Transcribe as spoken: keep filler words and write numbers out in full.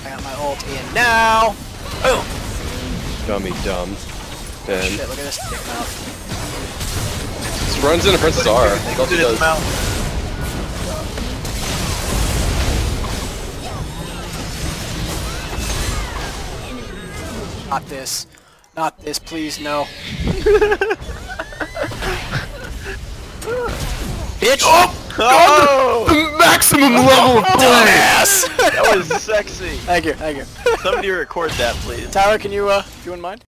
I got my ult in now. Boom. Dummy dumb. Ben. Shit, look at this dick mouth. Just runs into Princess R. That's all she does. Not this. Not this, please, no. Bitch! Oh! Oh! The maximum level of Dumbass! That was sexy. Thank you, thank you. Somebody record that, please. Tyler, can you, uh, if you wouldn't mind?